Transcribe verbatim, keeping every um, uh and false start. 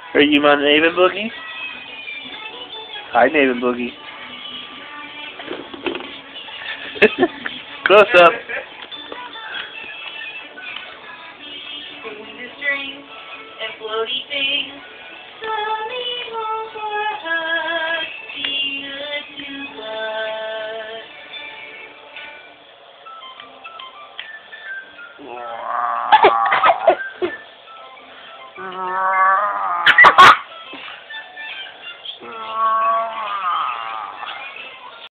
Are you my Maven Boogie? Hi, Maven Boogie. Close up. Sing the strings and floaty things. Tell me home for a hug. Be good to us. Wow.